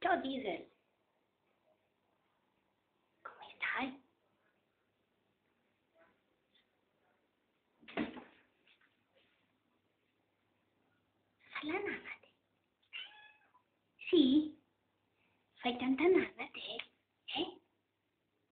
Ciao Diesel, come stai? Fai la nana te? Sì? Fai tanta nana te?